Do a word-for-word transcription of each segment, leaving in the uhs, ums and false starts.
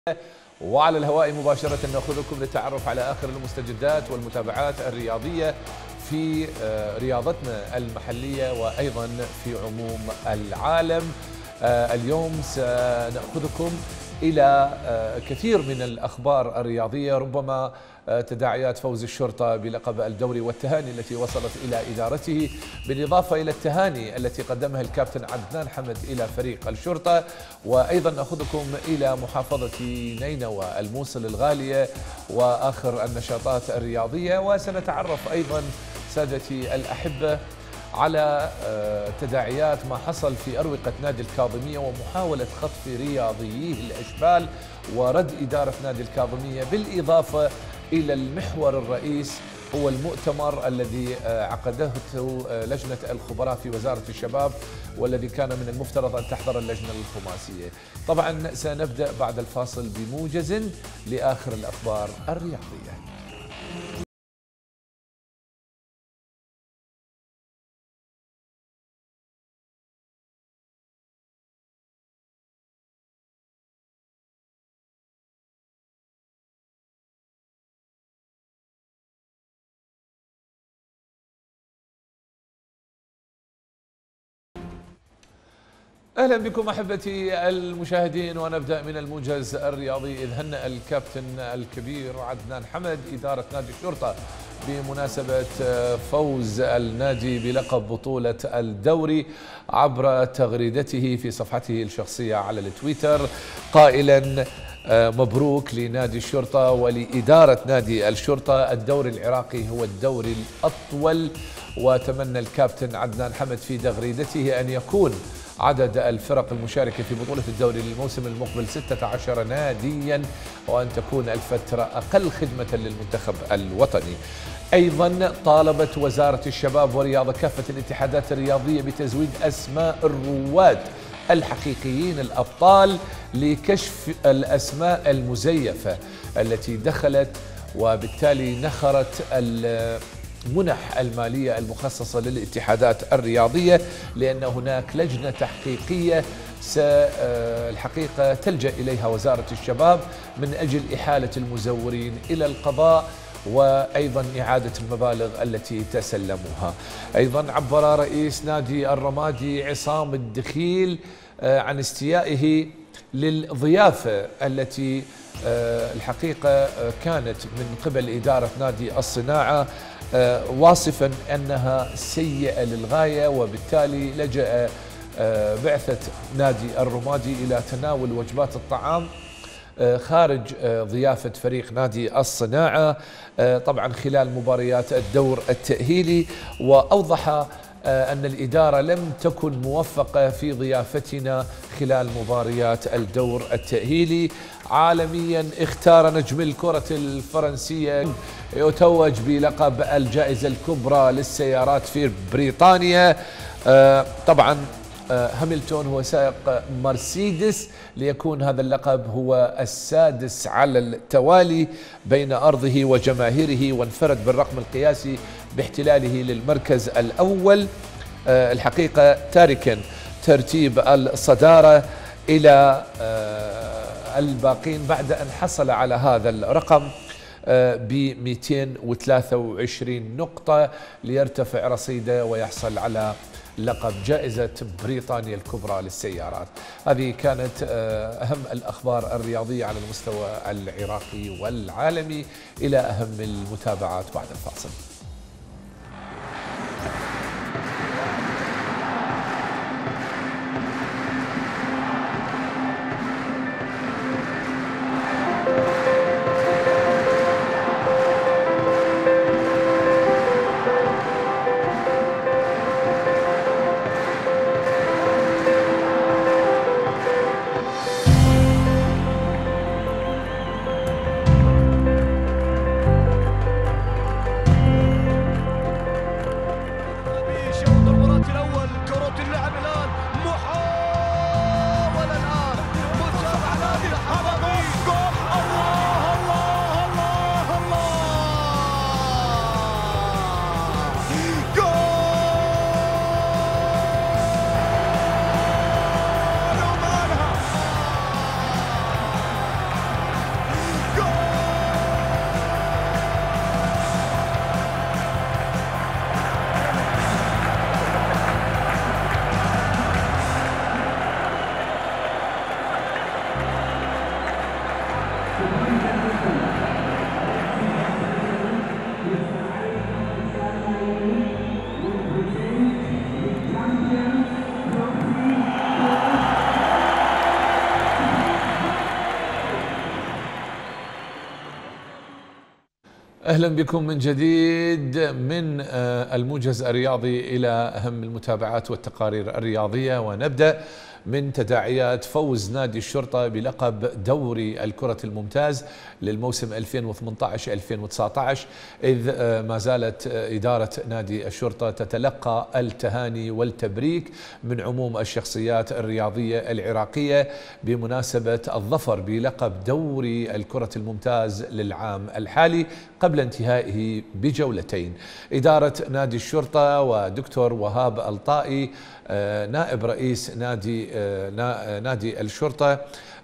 وعلى الهواء مباشرة نأخذكم للتعرف على آخر المستجدات والمتابعات الرياضية في رياضتنا المحلية وأيضا في عموم العالم. اليوم سنأخذكم إلى كثير من الأخبار الرياضية، ربما تداعيات فوز الشرطة بلقب الدوري والتهاني التي وصلت إلى إدارته، بالإضافة إلى التهاني التي قدمها الكابتن عدنان حمد إلى فريق الشرطة، وأيضا نأخذكم إلى محافظة نينوى الموصل الغالية وآخر النشاطات الرياضية. وسنتعرف أيضا سادتي الأحبة على تداعيات ما حصل في أروقة نادي الكاظمية ومحاولة خطف رياضييه الأشبال ورد إدارة نادي الكاظمية، بالإضافة إلى المحور الرئيس هو المؤتمر الذي عقدته لجنة الخبراء في وزارة الشباب والذي كان من المفترض أن تحضر اللجنة الخماسية. طبعا سنبدأ بعد الفاصل بموجز لآخر الأخبار الرياضية. أهلا بكم أحبتي المشاهدين، ونبدأ من الموجز الرياضي. إذ هنأ الكابتن الكبير عدنان حمد إدارة نادي الشرطة بمناسبة فوز النادي بلقب بطولة الدوري عبر تغريدته في صفحته الشخصية على التويتر قائلا: مبروك لنادي الشرطة ولإدارة نادي الشرطة، الدوري العراقي هو الدوري الأطول. وتمنى الكابتن عدنان حمد في تغريدته أن يكون عدد الفرق المشاركة في بطولة الدوري للموسم المقبل ستة عشر ناديا، وأن تكون الفترة أقل خدمة للمنتخب الوطني. أيضا طالبت وزارة الشباب والرياضة كافة الاتحادات الرياضية بتزويد أسماء الرواد الحقيقيين الأبطال لكشف الأسماء المزيفة التي دخلت وبالتالي نخرت المنح المالية المخصصة للاتحادات الرياضية، لأن هناك لجنة تحقيقية الحقيقة تلجأ إليها وزارة الشباب من أجل إحالة المزورين إلى القضاء وأيضا إعادة المبالغ التي تسلموها. أيضا عبر رئيس نادي الرمادي عصام الدخيل عن استيائه للضيافة التي الحقيقة كانت من قبل إدارة نادي الصناعة، واصفا أنها سيئة للغاية، وبالتالي لجأ بعثة نادي الرمادي إلى تناول وجبات الطعام خارج ضيافة فريق نادي الصناعة طبعا خلال مباريات الدور التأهيلي. وأوضح أن الإدارة لم تكن موفقة في ضيافتنا خلال مباريات الدور التأهيلي. عالميا اختار نجم الكرة الفرنسية يتوج بلقب الجائزة الكبرى للسيارات في بريطانيا. طبعا هاملتون هو سائق مرسيدس ليكون هذا اللقب هو السادس على التوالي بين أرضه وجماهيره، وانفرد بالرقم القياسي باحتلاله للمركز الأول الحقيقة، تاركا ترتيب الصدارة إلى الباقين بعد أن حصل على هذا الرقم ب مئتين وثلاثة وعشرين نقطة ليرتفع رصيده ويحصل على لقب جائزة بريطانيا الكبرى للسيارات. هذه كانت أهم الأخبار الرياضية على المستوى العراقي والعالمي. إلى أهم المتابعات بعد الفاصل. أهلا بكم من جديد من الموجز الرياضي إلى أهم المتابعات والتقارير الرياضية، ونبدأ من تداعيات فوز نادي الشرطة بلقب دوري الكرة الممتاز للموسم ألفين وثمانية عشر ألفين وتسعة عشر، إذ ما زالت إدارة نادي الشرطة تتلقى التهاني والتبريك من عموم الشخصيات الرياضية العراقية بمناسبة الظفر بلقب دوري الكرة الممتاز للعام الحالي قبل انتهائه بجولتين. إدارة نادي الشرطة ودكتور وهاب الطائي نائب رئيس نادي نادي الشرطة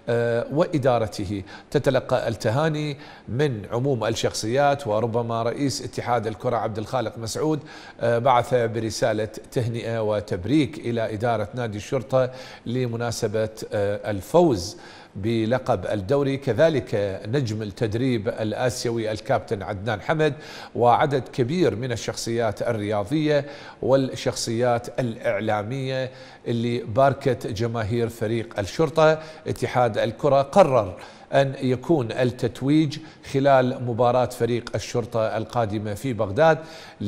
وإدارته تتلقى التهاني من عموم الشخصيات، وربما رئيس اتحاد الكرة عبد الخالق مسعود بعث برسالة تهنئة وتبريك إلى إدارة نادي الشرطة لمناسبة الفوز بلقب الدوري، كذلك نجم التدريب الآسيوي الكابتن عدنان حمد وعدد كبير من الشخصيات الرياضية والشخصيات الإعلامية اللي باركت جماهير فريق الشرطة. اتحاد الكرة قرر أن يكون التتويج خلال مباراة فريق الشرطة القادمة في بغداد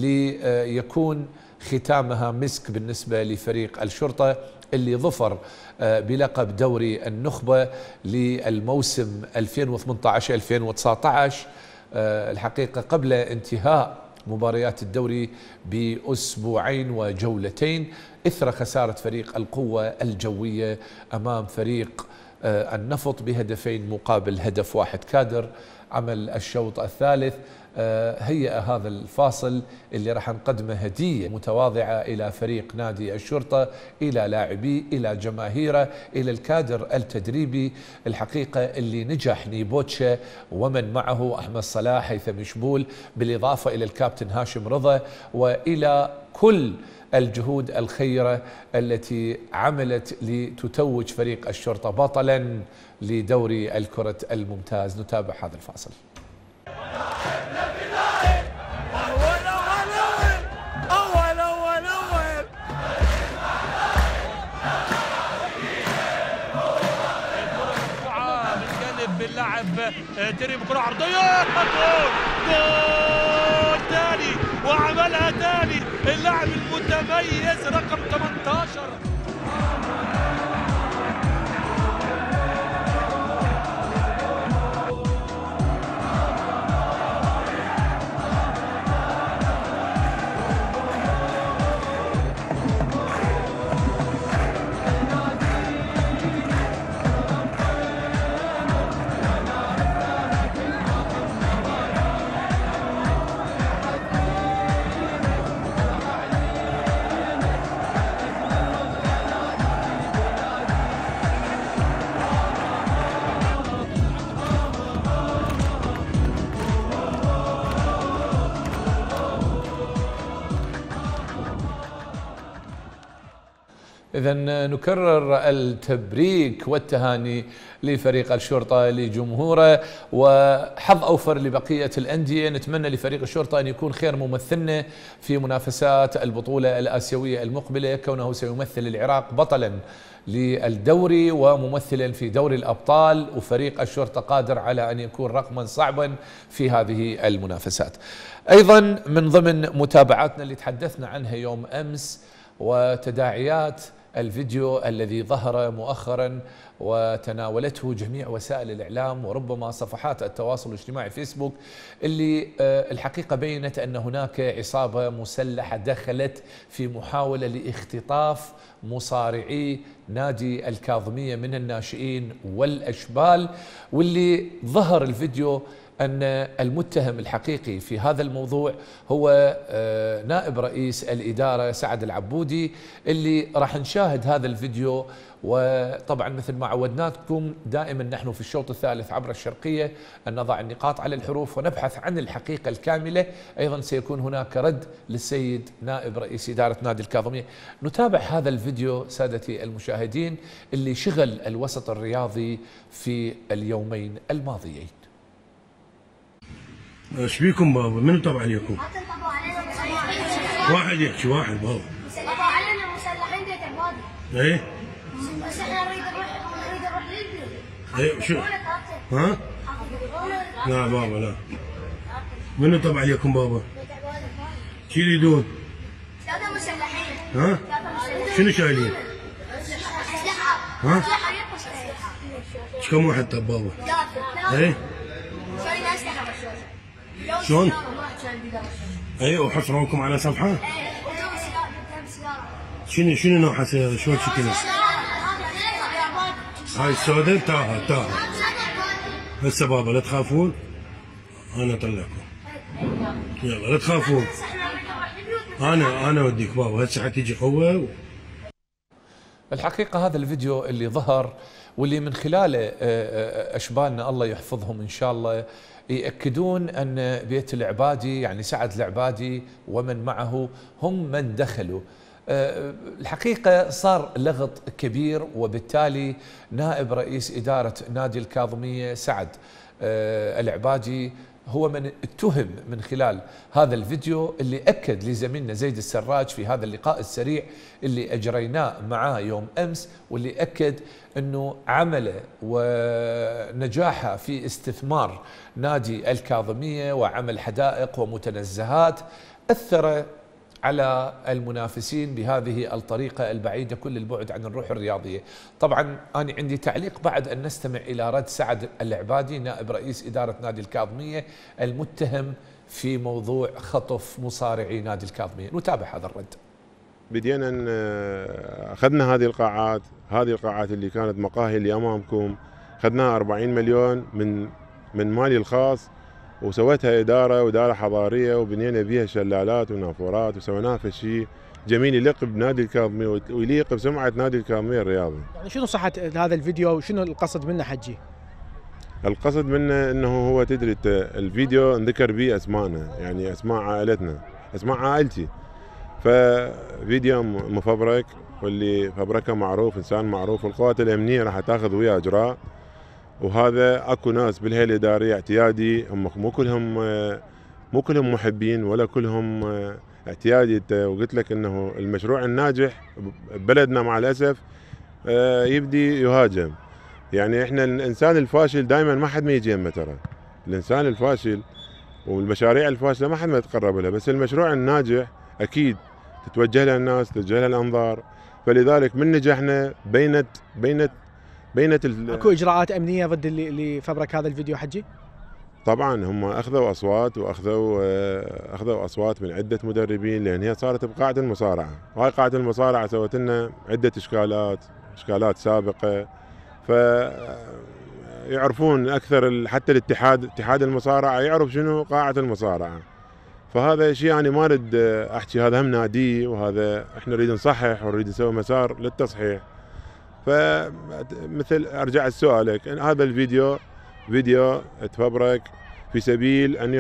ليكون ختامها مسك بالنسبة لفريق الشرطة اللي ظفر بلقب دوري النخبة للموسم ألفين وثمانية عشر ألفين وتسعة عشر الحقيقة قبل انتهاء مباريات الدوري بأسبوعين وجولتين إثر خسارة فريق القوة الجوية أمام فريق النفط بهدفين مقابل هدف واحد. كادر عمل الشوط الثالث هيئ هذا الفاصل اللي راح نقدمه هدية متواضعة إلى فريق نادي الشرطة، إلى لاعبيه، إلى جماهيره، إلى الكادر التدريبي الحقيقة اللي نجح نيبوتشا ومن معه أحمد صلاح، هيثم شبول، بالإضافة إلى الكابتن هاشم رضا، وإلى كل الجهود الخيرة التي عملت لتتوج فريق الشرطة بطلا لدوري الكرة الممتاز. نتابع هذا الفاصل. باللاعب تري بكرة عرضية، جول جول ثاني وعملها ثاني اللاعب المتميز رقم ثمانية عشر. إذن نكرر التبريك والتهاني لفريق الشرطة لجمهوره، وحظ أوفر لبقية الأندية. نتمنى لفريق الشرطة أن يكون خير ممثلنا في منافسات البطولة الآسيوية المقبلة، كونه سيمثل العراق بطلا للدوري وممثلا في دوري الأبطال، وفريق الشرطة قادر على أن يكون رقما صعبا في هذه المنافسات. أيضا من ضمن متابعاتنا اللي تحدثنا عنها يوم أمس وتداعيات الفيديو الذي ظهر مؤخرا وتناولته جميع وسائل الإعلام وربما صفحات التواصل الاجتماعي فيسبوك، اللي الحقيقة بينت أن هناك عصابة مسلحة دخلت في محاولة لاختطاف مصارعي نادي الكاظمية من الناشئين والأشبال، واللي ظهر الفيديو أن المتهم الحقيقي في هذا الموضوع هو نائب رئيس الإدارة سعد العبودي، اللي راح نشاهد هذا الفيديو. وطبعا مثل ما عودناكم دائما نحن في الشوط الثالث عبر الشرقية أن نضع النقاط على الحروف ونبحث عن الحقيقة الكاملة. أيضا سيكون هناك رد للسيد نائب رئيس إدارة نادي الكاظمية. نتابع هذا الفيديو سادتي المشاهدين اللي شغل الوسط الرياضي في اليومين الماضيين. ايش بيكم بابا؟ منو طبع عليكم؟ واحد يحكي واحد بابا. طبع علينا مسلحين ديت الوادي. ايه؟ بس احنا نريد نروح نريد نروح للبيت. ايه شو؟ ها؟ لا بابا لا. منو طبع عليكم بابا؟ شو يريدون؟ ثلاثة مسلحين. ها؟ شنو شايلين؟ أسلحة. ها؟ أسلحة يطبخ أسلحة. كم واحد طب بابا؟ ثلاثة. ايه؟ شايلين أسلحة. شلون؟ سيارة، واحد شايل بيدار. ايه وحصروكم على صفحة؟ إيه، وجابوا سيارة، جابوا سيارة. شنو شنو نوع سيارة؟ شلون شكلها؟ هاي السوداء تاها تاها. هسه بابا لا تخافون انا اطلعكم. يلا لا تخافون. انا انا اوديك بابا هسه حتيجي قوة. الحقيقة هذا الفيديو اللي ظهر واللي من خلاله أشبالنا الله يحفظهم إن شاء الله يأكدون أن بيت العبادي يعني سعد العبادي ومن معه هم من دخلوا. الحقيقة صار لغط كبير، وبالتالي نائب رئيس إدارة نادي الكاظمية سعد العبادي هو من اتهم من خلال هذا الفيديو اللي أكد لزميلنا زيد السراج في هذا اللقاء السريع اللي أجريناه معاه يوم أمس، واللي أكد أنه عمله ونجاحه في استثمار نادي الكاظمية وعمل حدائق ومتنزهات أثر على المنافسين بهذه الطريقة البعيدة كل البعد عن الروح الرياضية. طبعا أنا عندي تعليق بعد أن نستمع إلى رد سعد العبادي نائب رئيس إدارة نادي الكاظمية المتهم في موضوع خطف مصارعي نادي الكاظمية. نتابع هذا الرد. بدينا ان اخذنا هذه القاعات، هذه القاعات اللي كانت مقاهي اللي امامكم، اخذناها أربعين مليون من من مالي الخاص، وسويتها اداره واداره حضاريه، وبنينا بها شلالات ونافورات، وسويناها في شيء جميل يليق بنادي الكاظمية ويليق بسمعه نادي الكاظمية الرياضي. يعني شنو صحه هذا الفيديو وشنو القصد منه حجي؟ القصد منه انه هو تدري الفيديو انذكر به اسمائنا، يعني اسماء عائلتنا، اسماء عائلتي. ففيديو مفبرك، واللي فبركه معروف، انسان معروف، والقوات الامنيه راح تاخذ وياه اجراء. وهذا اكو ناس بالهيئه الاداريه اعتيادي، هم مو كلهم مو كلهم محبين ولا كلهم اعتيادي. وقلت لك انه المشروع الناجح ببلدنا مع الاسف يبدي يهاجم. يعني احنا الانسان الفاشل دائما ما حد ما يجي يمه، ترى الانسان الفاشل والمشاريع الفاشله ما حد ما يتقرب لها، بس المشروع الناجح اكيد تتوجه له الناس، تتوجه له الانظار. فلذلك من نجحنا بينت بينت بينت اكو اجراءات امنيه ضد اللي اللي فبرك هذا الفيديو حجي؟ طبعا هم اخذوا اصوات، واخذوا اخذوا اصوات من عده مدربين، لان هي صارت بقاعه المصارعه، وهاي قاعه المصارعه سوت لنا عده اشكالات، اشكالات سابقه. ف يعرفون اكثر، حتى الاتحاد اتحاد المصارعه يعرف شنو قاعه المصارعه. فهذا شيء انا ما اريد احكي، هذا هم نادي، وهذا احنا نريد نصحح ونريد نسوي مسار للتصحيح. فمثل ارجع لسؤالك، هذا الفيديو فيديو تفبرك في سبيل ان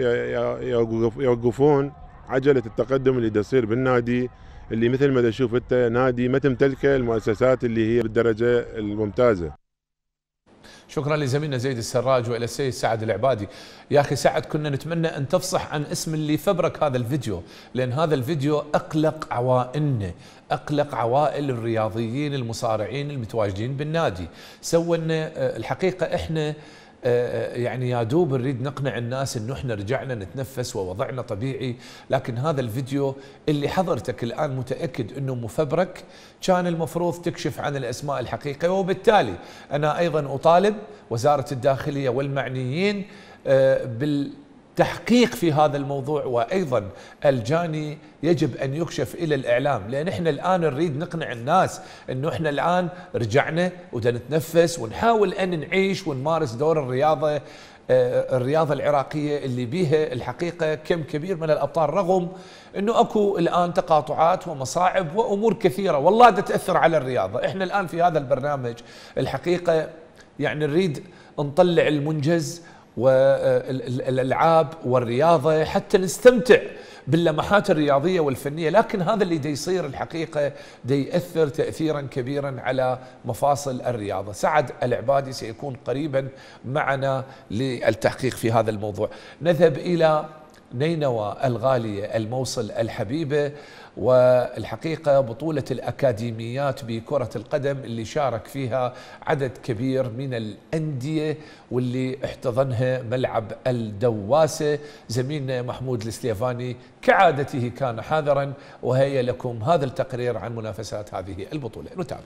يوقفون عجله التقدم اللي تصير بالنادي، اللي مثل ما تشوف انت نادي ما تمتلكه المؤسسات اللي هي بالدرجه الممتازه. شكرا لزميلنا زيد السراج والى السيد سعد العبادي. يا اخي سعد، كنا نتمنى ان تفصح عن اسم اللي فبرك هذا الفيديو، لان هذا الفيديو اقلق عوائلنا، اقلق عوائل الرياضيين المصارعين المتواجدين بالنادي. سوى لنا الحقيقه احنا يعني يا دوب نريد نقنع الناس انه احنا رجعنا نتنفس ووضعنا طبيعي، لكن هذا الفيديو اللي حضرتك الان متاكد انه مفبرك، كان المفروض تكشف عن الاسماء الحقيقيه. وبالتالي انا ايضا اطالب وزاره الداخليه والمعنيين بالتحقيق في هذا الموضوع، وايضا الجاني يجب ان يكشف الى الاعلام، لان احنا الان نريد نقنع الناس انه احنا الان رجعنا ونتنفس ونحاول ان نعيش ونمارس دور الرياضه الرياضه العراقيه اللي بيها الحقيقه كم كبير من الابطال، رغم انه اكو الان تقاطعات ومصاعب وامور كثيره والله دا تاثر على الرياضه. احنا الان في هذا البرنامج الحقيقه يعني نريد نطلع المنجز والالعاب والرياضه حتى نستمتع باللمحات الرياضيه والفنيه، لكن هذا اللي دا يصير الحقيقه دا ياثر تاثيرا كبيرا على مفاصل الرياضه. سعد العبادي سيكون قريبا معنا للتحقيق في هذا الموضوع. نذهب الى نينوى الغالية الموصل الحبيبة. والحقيقة بطولة الأكاديميات بكرة القدم اللي شارك فيها عدد كبير من الأندية واللي احتضنها ملعب الدواسة. زميلنا محمود السليفاني كعادته كان حاضرا، وهيا لكم هذا التقرير عن منافسات هذه البطولة. نتابع.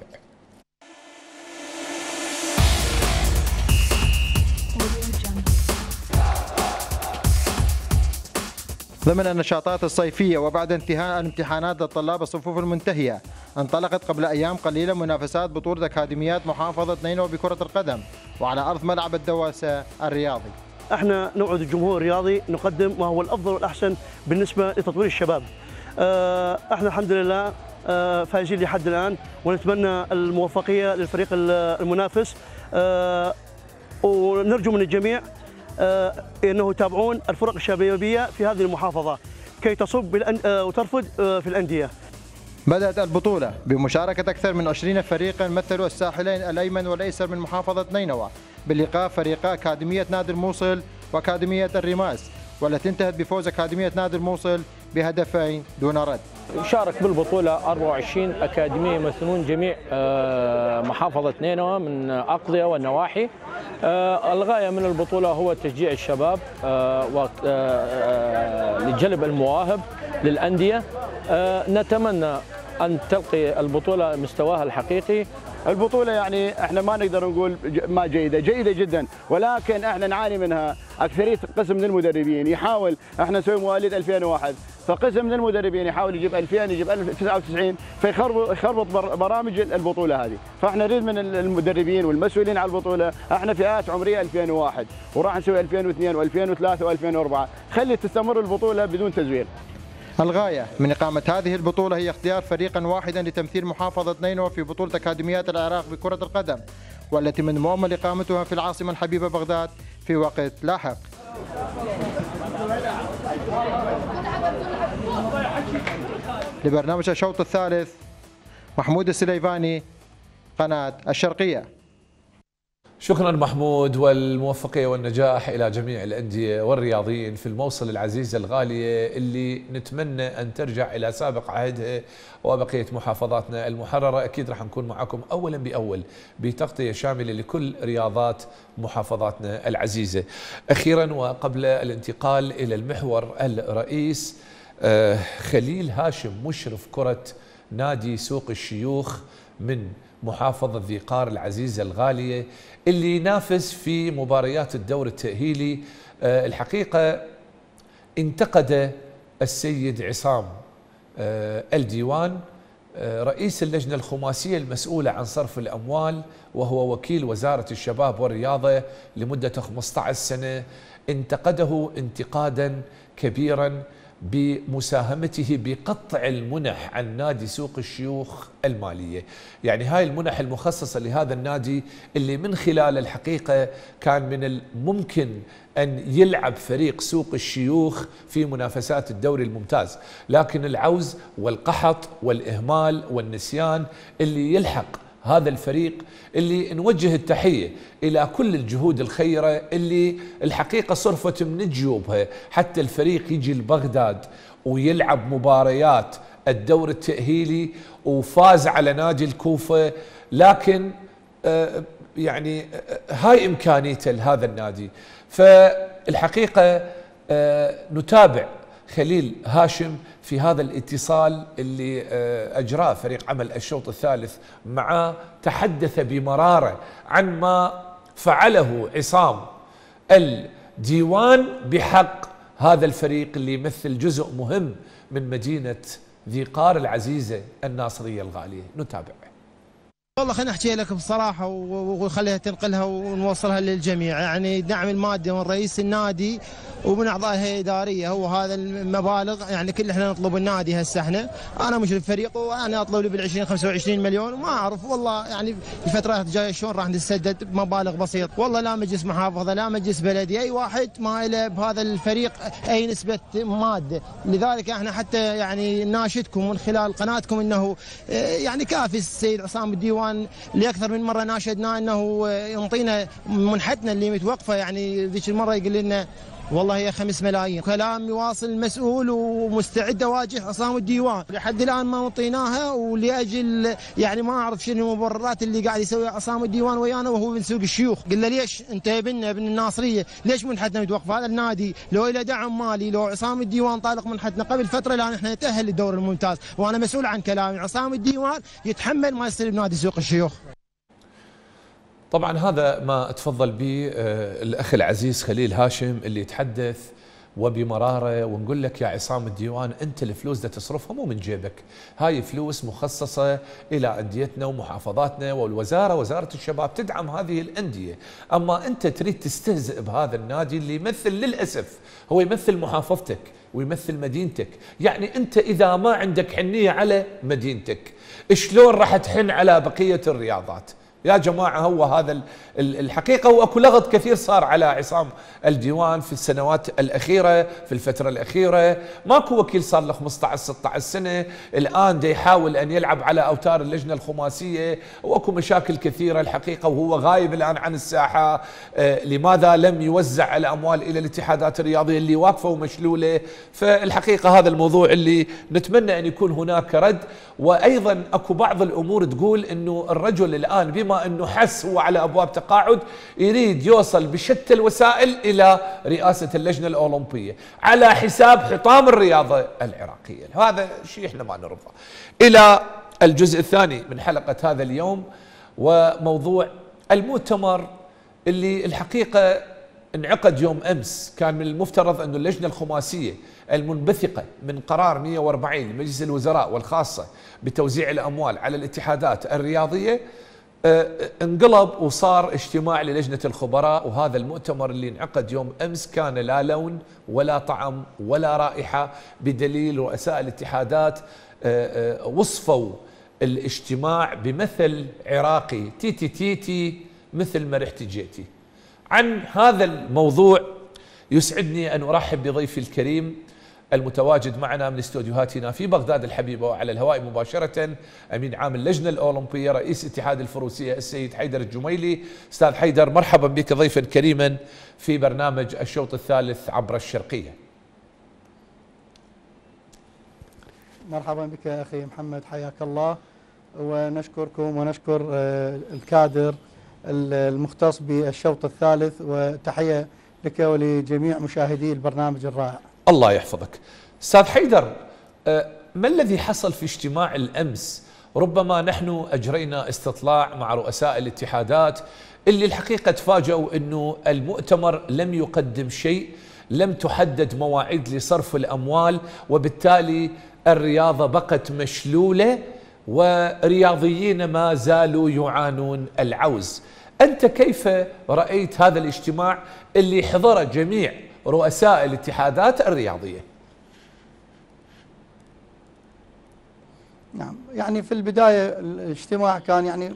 ضمن النشاطات الصيفية وبعد انتهاء الامتحانات للطلاب الصفوف المنتهية، انطلقت قبل أيام قليلة منافسات بطولة أكاديميات محافظة نينوى بكرة القدم وعلى أرض ملعب الدواسة الرياضي. احنا نوعد الجمهور الرياضي نقدم ما هو الأفضل والأحسن بالنسبة لتطوير الشباب. احنا الحمد لله فايزين لحد الآن، ونتمنى الموفقية للفريق المنافس، ونرجو من الجميع انه يتابعون الفرق الشبابيه في هذه المحافظه كي تصب وترفض في الانديه. بدأت البطولة بمشاركة أكثر من عشرين فريقا مثلوا الساحلين الأيمن والأيسر من محافظة نينوى بلقاء فريقا أكاديمية نادي الموصل وأكاديمية الرماس، والتي انتهت بفوز أكاديمية نادي الموصل بهدفين دون رد. شارك بالبطولة أربعة وعشرين أكاديمية يمثلون جميع محافظة نينوى من أقضية والنواحي. الغاية من البطولة هو تشجيع الشباب لجلب المواهب للأندية. نتمنى أن تلقي البطولة مستواها الحقيقي. البطولة يعني احنا ما نقدر نقول ما جيدة، جيدة جدا، ولكن احنا نعاني منها. أكثرية قسم من المدربين يحاول، احنا نسوي مواليد ألفين وواحد، فقسم من المدربين يحاول يجيب ألفين، يجيب ألف وتسعة وتسعين، فيخربط يخربط برامج البطولة هذه. فاحنا نريد من المدربين والمسؤولين على البطولة، احنا فئات عمرية ألفين وواحد وراح نسوي ألفين واثنين وألفين وثلاثة وألفين وأربعة، خلي تستمر البطولة بدون تزوير. الغاية من إقامة هذه البطولة هي اختيار فريقا واحدا لتمثيل محافظة نينوى في بطولة أكاديميات العراق بكرة القدم، والتي من المؤمل إقامتها في العاصمة الحبيبة بغداد في وقت لاحق. لبرنامج الشوط الثالث، محمود السليفاني، قناة الشرقية. شكرا محمود، والموفقية والنجاح إلى جميع الأندية والرياضيين في الموصل العزيزة الغالية اللي نتمنى أن ترجع إلى سابق عهدها وبقية محافظاتنا المحررة. أكيد راح نكون معكم أولا بأول بتغطية شاملة لكل رياضات محافظاتنا العزيزة. أخيرا وقبل الانتقال إلى المحور الرئيس، خليل هاشم مشرف كرة نادي سوق الشيوخ من محافظة ذي قار العزيزة الغالية اللي ينافس في مباريات الدور التأهيلي، الحقيقة انتقد السيد عصام الديوان رئيس اللجنة الخماسية المسؤولة عن صرف الأموال وهو وكيل وزارة الشباب والرياضة لمدة خمسة عشر سنة، انتقده انتقادا كبيرا بمساهمته بقطع المنح عن نادي سوق الشيوخ المالية. يعني هاي المنح المخصصة لهذا النادي اللي من خلال الحقيقة كان من الممكن أن يلعب فريق سوق الشيوخ في منافسات الدوري الممتاز، لكن العوز والقحط والإهمال والنسيان اللي يلحق هذا الفريق، اللي نوجه التحية إلى كل الجهود الخيرة اللي الحقيقة صرفت من جيوبها حتى الفريق يجي لبغداد ويلعب مباريات الدور التأهيلي وفاز على نادي الكوفة. لكن يعني هاي إمكانيته لهذا النادي. فالحقيقة نتابع خليل هاشم في هذا الاتصال اللي أجراه فريق عمل الشوط الثالث معه، تحدث بمرارة عن ما فعله عصام الديوان بحق هذا الفريق اللي يمثل جزء مهم من مدينة ذي قار العزيزة الناصرية الغالية. نتابع. والله خلينا نحكي لك بصراحة وخليها تنقلها ونوصلها للجميع. يعني الدعم المادي من رئيس النادي ومن أعضاء الهيئة الإدارية هو هذا المبالغ. يعني كل احنا نطلب النادي هسه احنا، أنا مش الفريق وأنا أطلب لي بالعشرين خمسة وعشرين مليون، وما أعرف والله يعني الفترات الجاية شلون راح نسدد بمبالغ بسيط. والله لا مجلس محافظة لا مجلس بلدي أي واحد ما له بهذا الفريق أي نسبة مادة. لذلك احنا حتى يعني ناشدكم من خلال قناتكم أنه يعني كافي السيد عصام الديوان اللي اكثر من مره ناشدناه انه ينطينا منحتنا اللي متوقفه. يعني ذيك المره يقول لنا والله هي خمس ملايين. كلام يواصل المسؤول ومستعد اواجه عصام الديوان. لحد الان ما وطيناها، ولاجل يعني ما اعرف شنو المبررات اللي قاعد يسويها عصام الديوان ويانا وهو من سوق الشيوخ. قلنا ليش انت يا ابن ابن الناصريه ليش منحتنا متوقف؟ هذا النادي لو الى دعم مالي، لو عصام الديوان طالق منحتنا قبل فتره الان احنا نتاهل للدور الممتاز، وانا مسؤول عن كلامي. عصام الديوان يتحمل ما يصير بنادي سوق الشيوخ. طبعا هذا ما تفضل به الأخ العزيز خليل هاشم اللي يتحدث وبمرارة، ونقول لك يا عصام الديوان أنت الفلوس ده تصرفها مو من جيبك، هاي فلوس مخصصة إلى أنديتنا ومحافظاتنا، والوزارة وزارة الشباب تدعم هذه الأندية. أما أنت تريد تستهزئ بهذا النادي اللي يمثل للأسف هو يمثل محافظتك ويمثل مدينتك. يعني أنت إذا ما عندك حنية على مدينتك شلون راح تحن على بقية الرياضات؟ يا جماعة هو هذا الحقيقة. واكو لغط كثير صار على عصام الديوان في السنوات الأخيرة، في الفترة الأخيرة ماكو وكيل صار له خمسة عشر ستة عشر سنة، الآن دا يحاول أن يلعب على أوتار اللجنة الخماسية، واكو مشاكل كثيرة الحقيقة وهو غايب الآن عن الساحة. آه لماذا لم يوزع الأموال إلى الاتحادات الرياضية اللي واقفة ومشلولة؟ فالحقيقة هذا الموضوع اللي نتمنى أن يكون هناك رد. وأيضا أكو بعض الأمور تقول أنه الرجل الآن بما أنه حس هو على أبواب تقاعد يريد يوصل بشتى الوسائل إلى رئاسة اللجنة الأولمبية على حساب حطام الرياضة العراقية. هذا شيء احنا ما نرضى. إلى الجزء الثاني من حلقة هذا اليوم، وموضوع المؤتمر اللي الحقيقة انعقد يوم أمس. كان من المفترض أن اللجنة الخماسية المنبثقة من قرار مئة وأربعين لمجلس الوزراء والخاصة بتوزيع الأموال على الاتحادات الرياضية انقلب وصار اجتماع للجنة الخبراء. وهذا المؤتمر اللي انعقد يوم أمس كان لا لون ولا طعم ولا رائحة، بدليل رؤساء الاتحادات وصفوا الاجتماع بمثل عراقي، تيتي تيتي مثل ما رحتي جيتي. عن هذا الموضوع يسعدني أن أرحب بضيفي الكريم المتواجد معنا من استوديوهاتنا في بغداد الحبيبة وعلى الهواء مباشرة، أمين عام اللجنة الأولمبية رئيس اتحاد الفروسية السيد حيدر الجميلي. أستاذ حيدر مرحبا بك ضيفا كريما في برنامج الشوط الثالث عبر الشرقية. مرحبا بك أخي محمد، حياك الله، ونشكركم ونشكر الكادر المختص بالشوط الثالث، وتحية لك ولجميع مشاهدي البرنامج الرائع. الله يحفظك. أستاذ حيدر، ما الذي حصل في اجتماع الأمس؟ ربما نحن أجرينا استطلاع مع رؤساء الاتحادات اللي الحقيقة تفاجأوا أنه المؤتمر لم يقدم شيء، لم تحدد مواعيد لصرف الأموال، وبالتالي الرياضة بقت مشلولة ورياضيين ما زالوا يعانون العوز. أنت كيف رأيت هذا الاجتماع اللي حضر جميع رؤساء الاتحادات الرياضية؟ نعم، يعني في البداية الاجتماع كان يعني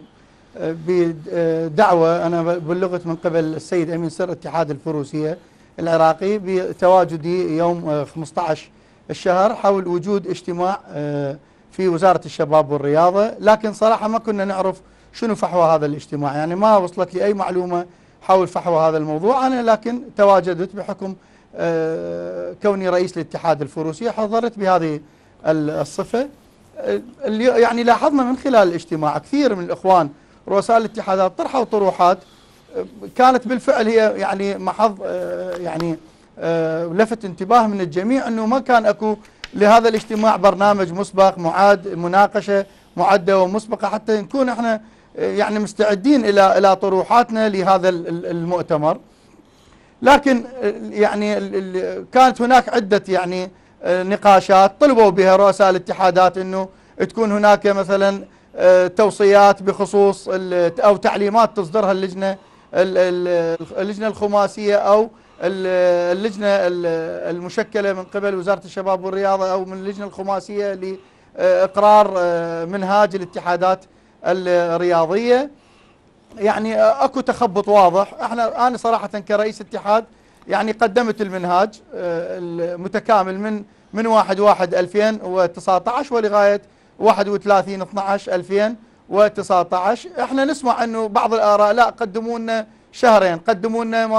بدعوة أنا بلغت من قبل السيد أمين سر اتحاد الفروسية العراقي بتواجدي يوم خمسة عشر الشهر حول وجود اجتماع في وزارة الشباب والرياضة، لكن صراحة ما كنا نعرف شنو فحوى هذا الاجتماع، يعني ما وصلت لي أي معلومة حول فحوى هذا الموضوع. أنا لكن تواجدت بحكم كوني رئيس الاتحاد الفروسية، حضرت بهذه الصفة. يعني لاحظنا من خلال الاجتماع كثير من الإخوان رؤساء الاتحادات طرحوا طروحات كانت بالفعل هي يعني محض يعني لفت انتباه من الجميع أنه ما كان أكو لهذا الاجتماع برنامج مسبق معاد، مناقشة معدة ومسبقة حتى نكون احنا يعني مستعدين الى الى طروحاتنا لهذا المؤتمر. لكن يعني كانت هناك عدة يعني نقاشات طلبوا بها رؤساء الاتحادات انه تكون هناك مثلا توصيات بخصوص او تعليمات تصدرها اللجنة اللجنة الخماسية او اللجنة المشكلة من قبل وزارة الشباب والرياضة او من اللجنة الخماسية لإقرار منهاج الاتحادات الرياضية. يعني اكو تخبط واضح. احنا انا صراحة كرئيس اتحاد يعني قدمت المنهاج المتكامل من من واحد واحد ألفين وتسعة عشر ولغاية واحد وثلاثين اثني عشر ألفين وتسعة عشر. احنا نسمع انه بعض الاراء لا قدموا لنا شهرين، قدموا لنا مال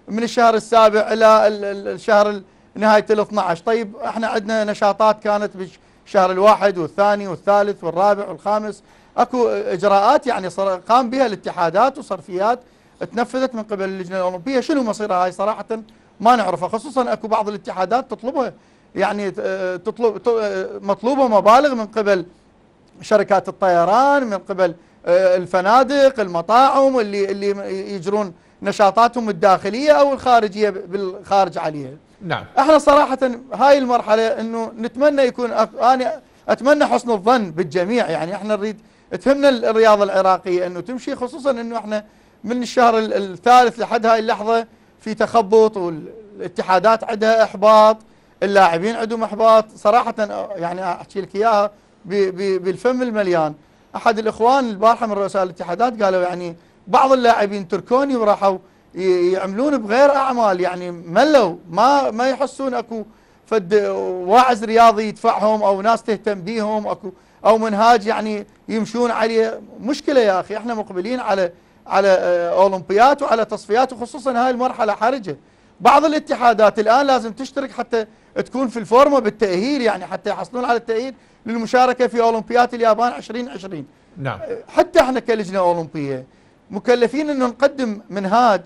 من الشهر السابع الى الشهر نهايه ال اثني عشر. طيب احنا عندنا نشاطات كانت بالشهر الواحد والثاني والثالث والرابع والخامس، اكو اجراءات يعني قام بها الاتحادات وصرفيات تنفذت من قبل اللجنه الاولمبيه. شنو مصيرها هاي صراحه ما نعرفها، خصوصا اكو بعض الاتحادات تطلبها، يعني تطلب مطلوبه مبالغ من قبل شركات الطيران، من قبل الفنادق، المطاعم اللي اللي يجرون نشاطاتهم الداخليه او الخارجيه بالخارج عليها. نعم. احنا صراحه هاي المرحله انه نتمنى يكون، انا اتمنى حسن الظن بالجميع، يعني احنا نريد تهمنا الرياضه العراقيه انه تمشي، خصوصا انه احنا من الشهر الثالث لحد هاي اللحظه في تخبط، والاتحادات عندها احباط، اللاعبين عندهم احباط صراحه. يعني احكي لك اياها بالفم المليان، احد الاخوان البارحه من رؤساء الاتحادات قالوا يعني بعض اللاعبين تركوني وراحوا يعملون بغير اعمال، يعني ملوا، ما ما يحسون اكو فد واعز رياضي يدفعهم او ناس تهتم بيهم، اكو او منهاج يعني يمشون عليه. مشكله يا اخي، احنا مقبلين على على اولمبيات وعلى تصفيات، وخصوصا هاي المرحله حرجه. بعض الاتحادات الان لازم تشترك حتى تكون في الفورمه بالتاهيل، يعني حتى يحصلون على التاهيل للمشاركه في اولمبيات اليابان ألفين وعشرين. نعم. حتى احنا كلجنه اولمبيه مكلفين انه نقدم منهاج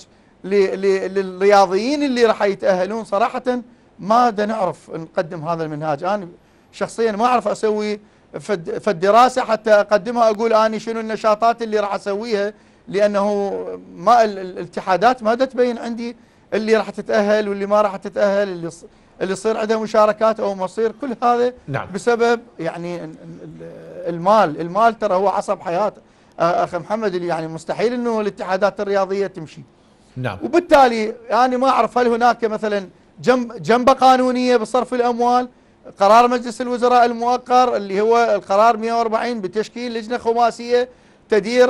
للرياضيين اللي راح يتاهلون. صراحه ما دا نعرف نقدم هذا المنهاج، انا شخصيا ما اعرف اسوي في الدراسه حتى اقدمها اقول اني شنو النشاطات اللي راح اسويها، لانه ما الاتحادات ما دا تبين عندي اللي راح تتاهل واللي ما راح تتاهل، اللي اللي يصير عندها مشاركات او مصير، كل هذا نعم. بسبب يعني المال. المال ترى هو عصب حياه اخي محمد، اللي يعني مستحيل انه الاتحادات الرياضيه تمشي. نعم. وبالتالي انا يعني ما اعرف هل هناك مثلا جنب جنبه قانونيه بصرف الاموال. قرار مجلس الوزراء المؤقر اللي هو القرار مئة وأربعين بتشكيل لجنه خماسيه تدير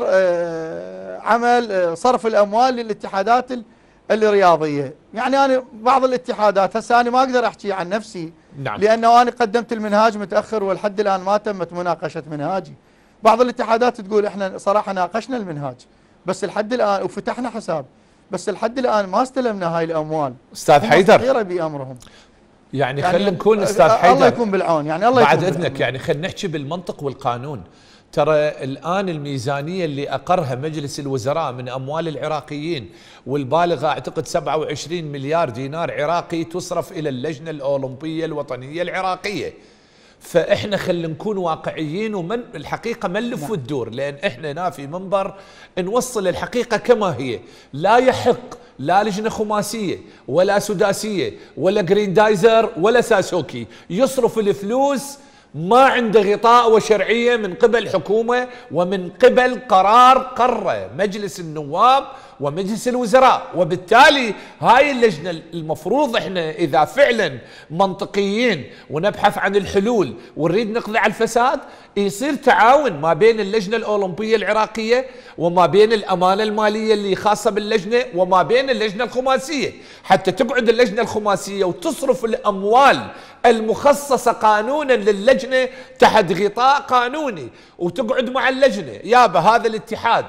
عمل صرف الاموال للاتحادات الرياضيه. يعني انا بعض الاتحادات هسه انا ما اقدر احكي عن نفسي، نعم. لانه انا قدمت المنهاج متاخر ولحد الان ما تمت مناقشه منهاجي. بعض الاتحادات تقول احنا صراحه ناقشنا المنهاج بس لحد الان وفتحنا حساب، بس لحد الان ما استلمنا هاي الاموال. استاذ حيدر صغيره بامرهم، يعني, يعني خلينا نكون استاذ حيدر الله يكون بالعون، يعني الله بعد يكون اذنك بالعون. يعني خلينا نحكي بالمنطق والقانون. ترى الآن الميزانية اللي أقرها مجلس الوزراء من أموال العراقيين والبالغة أعتقد سبعة وعشرين مليار دينار عراقي تصرف إلى اللجنة الأولمبية الوطنية العراقية. فإحنا خلينا نكون واقعيين، ومن الحقيقة ما نلف نعم. وندور، لأن إحنا هنا في منبر نوصل الحقيقة كما هي. لا يحق لا لجنة خماسية ولا سداسية ولا جريندايزر ولا ساسوكي يصرف الفلوس ما عنده غطاء وشرعية من قبل حكومة ومن قبل قرار قرر مجلس النواب ومجلس الوزراء. وبالتالي هاي اللجنة المفروض احنا اذا فعلا منطقيين ونبحث عن الحلول ونريد نقضي على الفساد، يصير تعاون ما بين اللجنة الأولمبية العراقية وما بين الأمانة المالية اللي خاصة باللجنة وما بين اللجنة الخماسية، حتى تقعد اللجنة الخماسية وتصرف الأموال المخصصة قانونا للجنة تحت غطاء قانوني، وتقعد مع اللجنة يابا هذا الاتحاد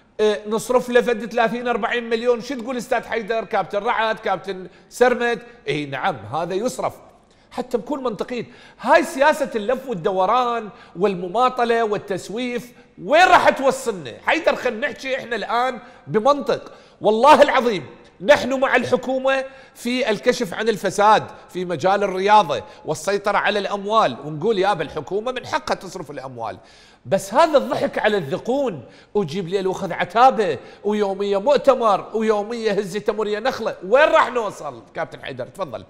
نصرف له فد ثلاثين أربعين مليون. شو تقول استاذ حيدر؟ كابتن رعد، كابتن سرمد، اي نعم هذا يصرف. حتى نكون منطقيين، هاي سياسة اللف والدوران والمماطلة والتسويف وين راح توصلنا؟ حيدر خلينا نحكي احنا الآن بمنطق. والله العظيم نحن مع الحكومة في الكشف عن الفساد في مجال الرياضة والسيطرة على الأموال، ونقول يابا الحكومة من حقها تصرف الأموال، بس هذا الضحك على الذقون وجيب لي الوخذ عتابة ويومية مؤتمر ويومية هزة تمرية نخلة، وين راح نوصل؟ كابتن حيدر تفضل.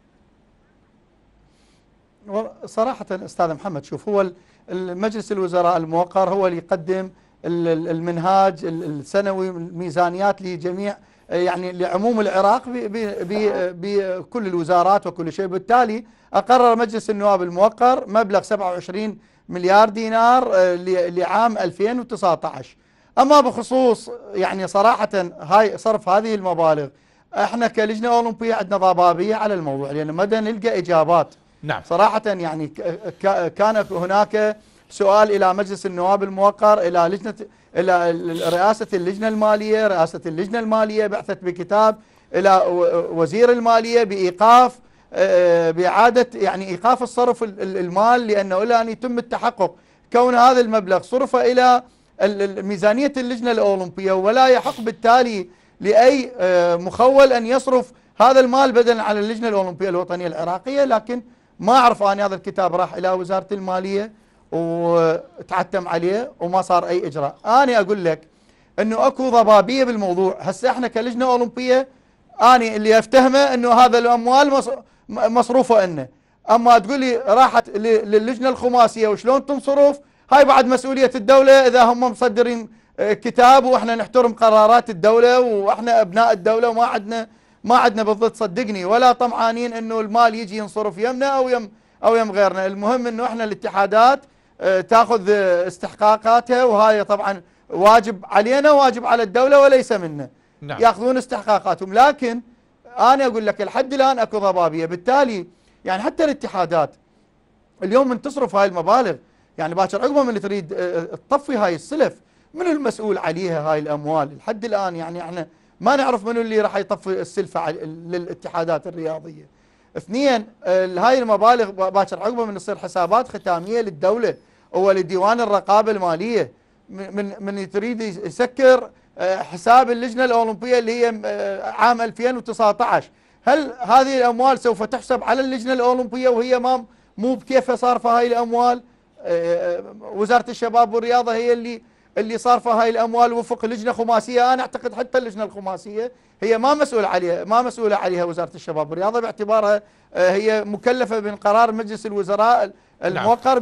صراحة أستاذ محمد، شوف هو المجلس الوزراء الموقر هو اللي يقدم المنهاج السنوي الميزانيات لجميع يعني لعموم العراق بكل الوزارات وكل شيء. بالتالي أقرر مجلس النواب الموقر مبلغ سبعة وعشرين مليار دينار لعام ألفين وتسعة عشر. أما بخصوص يعني صراحة هاي صرف هذه المبالغ، احنا كلجنة أولمبية عندنا ضبابية على الموضوع، لأن ما نلقى إجابات. نعم. صراحة يعني كان هناك سؤال إلى مجلس النواب الموقر، إلى لجنة إلى رئاسة اللجنة المالية، رئاسة اللجنة المالية بعثت بكتاب الى وزير الماليه بايقاف باعاده يعني ايقاف الصرف المال، لانه الى ان يتم التحقق كون هذا المبلغ صرف الى ميزانيه اللجنه الاولمبيه، ولا يحق بالتالي لاي مخول ان يصرف هذا المال بدلا على اللجنه الاولمبيه الوطنيه العراقيه. لكن ما اعرف انا هذا الكتاب راح الى وزاره الماليه وتعتم عليه وما صار اي اجراء. انا اقول لك انه اكو ضبابيه بالموضوع. هسه احنا كلجنه اولمبيه انا اللي افتهمه انه هذا الاموال مصروفه انه، اما تقول لي راحت للجنه الخماسيه وشلون تنصرف، هاي بعد مسؤوليه الدوله. اذا هم مصدرين كتاب واحنا نحترم قرارات الدوله واحنا ابناء الدوله وما عندنا ما عندنا بالضبط صدقني ولا طمعانين انه المال يجي ينصرف يمنا او يم او يم غيرنا. المهم انه احنا الاتحادات تاخذ استحقاقاتها، وهاي طبعا واجب علينا واجب على الدوله وليس منا. نعم. ياخذون استحقاقاتهم، لكن انا اقول لك لحد الان اكو ضبابيه. بالتالي يعني حتى الاتحادات اليوم من تصرف هاي المبالغ، يعني باكر عقبه من تريد تطفي هاي السلف، من المسؤول عليها هاي الاموال؟ لحد الان يعني احنا ما نعرف منو اللي راح يطفي السلفه للاتحادات الرياضيه. اثنين، هاي المبالغ باكر عقبه من تصير حسابات ختاميه للدوله ولديوان الرقابه الماليه، من من تريد يسكر حساب اللجنه الاولمبيه اللي هي عام ألفين وتسعة عشر. هل هذه الاموال سوف تحسب على اللجنه الاولمبيه وهي ما مو بكيفها صارفه هاي الاموال؟ وزاره الشباب والرياضه هي اللي اللي صارفه هاي الاموال وفق لجنه خماسيه. انا اعتقد حتى اللجنه الخماسيه هي ما مسؤول عليها ما مسؤوله عليها وزاره الشباب والرياضه، باعتبارها هي مكلفه من قرار مجلس الوزراء الموقر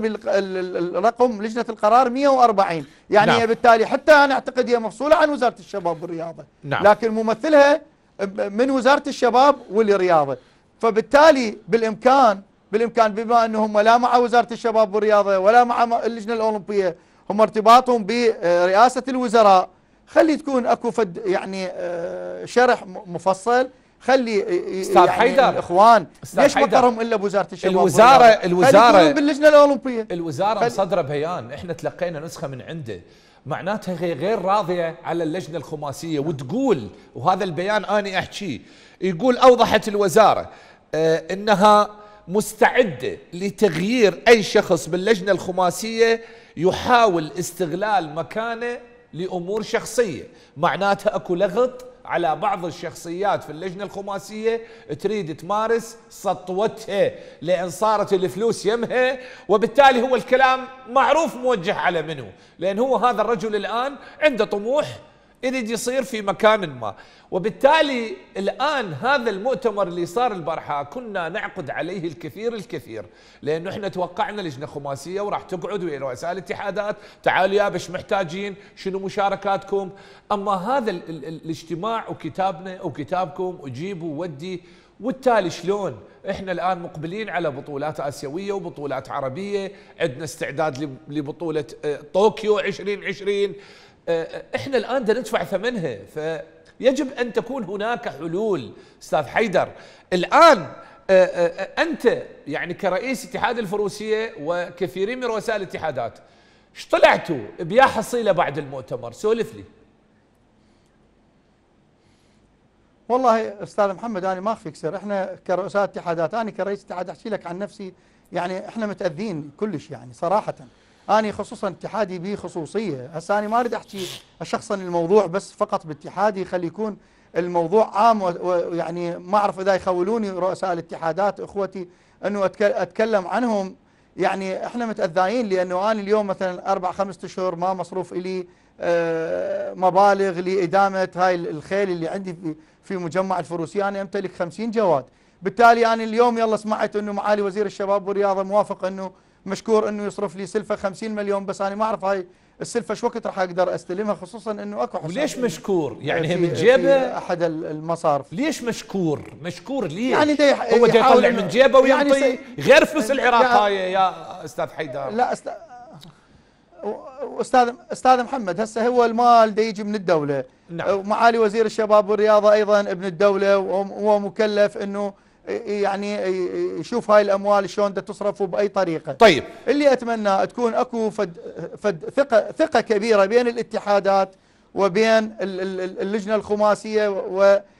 بالرقم لجنه القرار مئة وأربعين. يعني نعم. بالتالي حتى انا اعتقد هي مفصوله عن وزاره الشباب والرياضه. نعم. لكن ممثلها من وزاره الشباب والرياضه. فبالتالي بالامكان بالامكان بما انهم لا مع وزاره الشباب والرياضه ولا مع اللجنه الاولمبيه، هم ارتباطهم برئاسه الوزراء، خلي تكون اكو فد يعني شرح مفصل. خلي استاذ يعني حيدر الاخوان ليش مقرهم الا بوزاره الشباب الوزاره والرياضة؟ الوزاره باللجنه الاولمبيه. الوزاره مصدره بيان، احنا تلقينا نسخه من عنده، معناتها غير راضيه على اللجنه الخماسيه، وتقول وهذا البيان انا احكيه، يقول اوضحت الوزاره آه انها مستعده لتغيير اي شخص باللجنه الخماسيه يحاول استغلال مكانه لامور شخصيه. معناتها اكو لغط على بعض الشخصيات في اللجنه الخماسيه تريد تمارس سطوتها لان صارت الفلوس يمها، وبالتالي هو الكلام معروف موجه على منه، لان هو هذا الرجل الان عنده طموح يريد يصير في مكان ما. وبالتالي الآن هذا المؤتمر اللي صار البارحة كنا نعقد عليه الكثير الكثير، لأنه احنا توقعنا لجنة خماسية وراح تقعد ويا رؤساء الاتحادات، تعالوا يا بش محتاجين، شنو مشاركاتكم. أما هذا ال ال الاجتماع وكتابنا وكتابكم وجيبوا ودي، والتالي شلون احنا الآن مقبلين على بطولات آسيوية وبطولات عربية، عندنا استعداد لبطولة طوكيو عشرين عشرين، احنا الان بدنا ندفع ثمنها. فيجب ان تكون هناك حلول. استاذ حيدر، الان انت يعني كرئيس اتحاد الفروسيه وكثيرين من رؤساء الاتحادات، ايش طلعتوا بيا حصيله بعد المؤتمر؟ سولف لي. والله استاذ محمد انا ما اخفيك سر، احنا كرؤساء اتحادات، انا كرئيس اتحاد احكي لك عن نفسي، يعني احنا متاذين كلش يعني صراحه. أنا خصوصا اتحادي به خصوصية، هسه أنا ما أريد أحكي شخصا الموضوع بس فقط باتحادي، خلي يكون الموضوع عام، ويعني ما أعرف إذا يخولوني رؤساء الاتحادات إخوتي أنه أتكلم عنهم. يعني إحنا متأذين لأنه أنا اليوم مثلا أربع خمسة أشهر ما مصروف إلي مبالغ لإدامة هاي الخيل اللي عندي في في مجمع الفروسية. أنا أمتلك خمسين جواد، بالتالي أنا اليوم يلا سمعت أنه معالي وزير الشباب والرياضة موافق أنه مشكور انه يصرف لي سلفه خمسين مليون، بس انا ما اعرف هاي السلفه شو وقت راح اقدر استلمها، خصوصا انه اكو حساب. وليش مشكور؟ يعني هي من جيبه احد المصارف. ليش مشكور؟ مشكور ليش؟ يعني دي هو دا يطلع من جيبه ويعطي يعني غير فلوس العراق هاي يعني يا استاذ حيدر. لا أست... استاذ استاذ محمد، هسه هو المال دا يجي من الدوله. نعم. ومعالي وزير الشباب والرياضه ايضا ابن الدوله، وهو مكلف انه يعني يشوف هاي الاموال شلون بدها تصرف وباي طريقه. طيب اللي اتمنى تكون اكو فد فد ثقه ثقه كبيره بين الاتحادات وبين اللجنه الخماسيه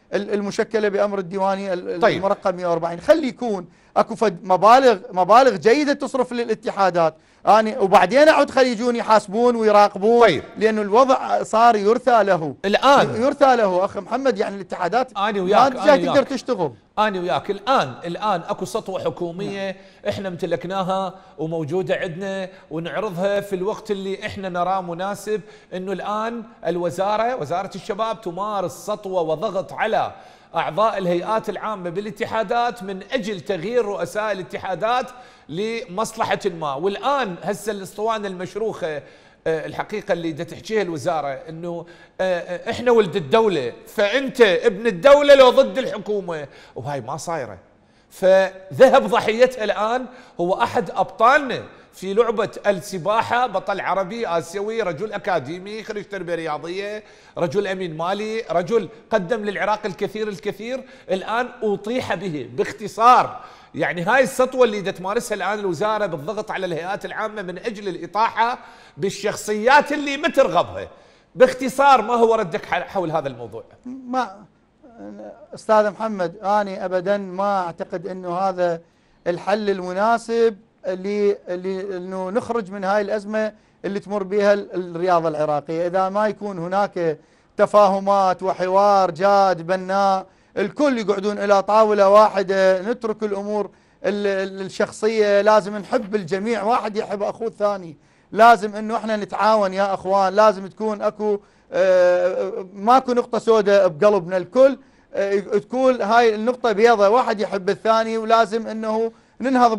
المشكله بامر الديواني المرقم مئة وأربعين. خلي يكون اكو فد مبالغ مبالغ جيده تصرف للاتحادات، اني وبعدين اعود خلي يجون يحاسبون ويراقبون. طيب. لانه الوضع صار يرثى له الان، يرثى له اخ محمد. يعني الاتحادات اني وياك ما تقدر تشتغل. اني وياك الان الان اكو سطوه حكوميه احنا امتلكناها وموجوده عندنا ونعرضها في الوقت اللي احنا نراه مناسب، انه الان الوزاره وزاره الشباب تمارس سطوه وضغط على أعضاء الهيئات العامة بالاتحادات من أجل تغيير رؤساء الاتحادات لمصلحة ما. والآن هسه الاسطوانة المشروخة الحقيقة اللي دا تحكيها الوزارة أنه إحنا ولد الدولة، فأنت ابن الدولة لو ضد الحكومة، وهاي ما صايرة. فذهب ضحيتها الآن هو أحد أبطالنا في لعبة السباحة، بطل عربي آسيوي، رجل أكاديمي، خريج تربية رياضية، رجل أمين مالي، رجل قدم للعراق الكثير الكثير، الآن أطيح به باختصار. يعني هاي السطوة اللي دا تمارسها الآن الوزارة بالضغط على الهيئات العامة من أجل الإطاحة بالشخصيات اللي ما ترغبها. باختصار ما هو ردك حول هذا الموضوع؟ ما أستاذ محمد، أنا أبدا ما أعتقد أنه هذا الحل المناسب اللي اللي انه نخرج من هاي الازمه اللي تمر بها الرياضه العراقيه. اذا ما يكون هناك تفاهمات وحوار جاد بناء، الكل يقعدون الى طاوله واحده، نترك الامور الشخصيه، لازم نحب الجميع، واحد يحب اخوه الثاني، لازم انه احنا نتعاون يا اخوان، لازم تكون اكو ماكو نقطه سوداء بقلبنا، الكل تكون هاي النقطه بيضاء، واحد يحب الثاني، ولازم انه ننهض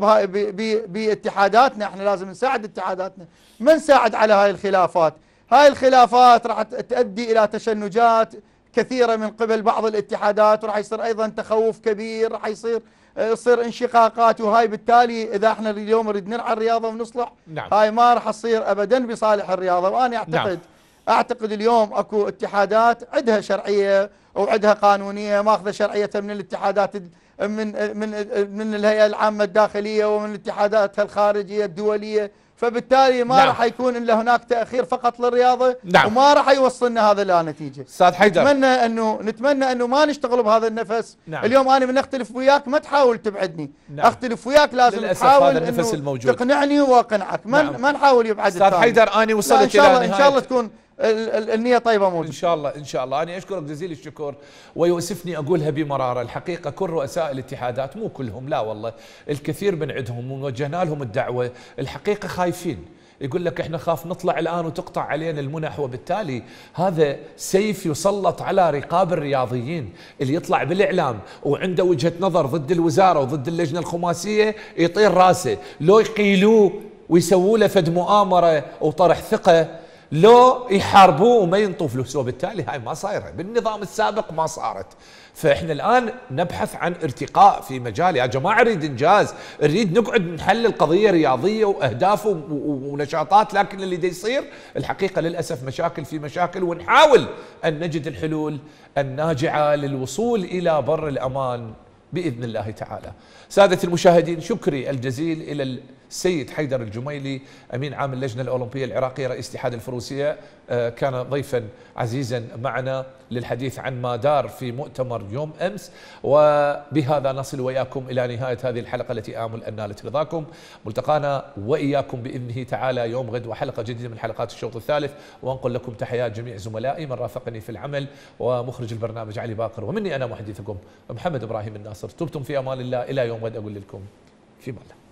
باتحاداتنا. احنا لازم نساعد اتحاداتنا، ما نساعد على هاي الخلافات. هاي الخلافات راح تؤدي الى تشنجات كثيره من قبل بعض الاتحادات، وراح يصير ايضا تخوف كبير، راح يصير يصير انشقاقات، وهاي بالتالي اذا احنا اليوم نريد نرعى الرياضه ونصلح، نعم. هاي ما راح تصير ابدا بصالح الرياضه. وانا اعتقد نعم. اعتقد اليوم اكو اتحادات عندها شرعيه وعندها قانونيه، ماخذه شرعيتها من الاتحادات من من من الهيئه العامه الداخليه ومن الاتحاداتها الخارجيه الدوليه، فبالتالي ما نعم. راح يكون الا هناك تاخير فقط للرياضه، نعم. وما راح يوصلنا هذا الى نتيجه. استاذ حيدر، نتمنى انه نتمنى انه ما نشتغل بهذا النفس. نعم. اليوم انا من اختلف وياك ما تحاول تبعدني، نعم. اختلف وياك لازم تحاول انه تقنعني واقنعك، ما نعم. ما نحاول يبعد. استاذ حيدر انا وصلت الى نهايه، ان شاء الله تكون النية طيبة موجودة إن شاء الله. إن شاء الله أنا أشكرك جزيل الشكر، ويؤسفني أقولها بمرارة، الحقيقة كل رؤساء الاتحادات، مو كلهم لا والله، الكثير من عندهم ووجهنا لهم الدعوة، الحقيقة خايفين، يقول لك احنا خاف نطلع الآن وتقطع علينا المنح، وبالتالي هذا سيف يسلط على رقاب الرياضيين. اللي يطلع بالإعلام وعنده وجهة نظر ضد الوزارة وضد اللجنة الخماسية يطير راسه، لو يقيلوه ويسووا له فد مؤامرة وطرح ثقة، لو يحاربوه وما ينطوا فلوس، وبالتالي هاي ما صايره بالنظام السابق، ما صارت. فاحنا الان نبحث عن ارتقاء في مجال، يا جماعه نريد انجاز، نريد نقعد نحلل قضيه رياضيه واهداف ونشاطات، لكن اللي دا يصير الحقيقه للاسف مشاكل في مشاكل، ونحاول ان نجد الحلول الناجعه للوصول الى بر الامان باذن الله تعالى. سادة المشاهدين، شكري الجزيل الى السيد حيدر الجميلي امين عام اللجنه الاولمبيه العراقيه رئيس اتحاد الفروسيه، كان ضيفا عزيزا معنا للحديث عن ما دار في مؤتمر يوم امس. وبهذا نصل واياكم الى نهايه هذه الحلقه التي امل ان نالت رضاكم. ملتقانا واياكم باذنه تعالى يوم غد وحلقه جديده من حلقات الشوط الثالث، وانقل لكم تحيات جميع زملائي من رافقني في العمل ومخرج البرنامج علي باقر، ومني انا محدثكم محمد ابراهيم الناصر. تبتم في امان الله، الى يوم غد اقول لكم في امان الله.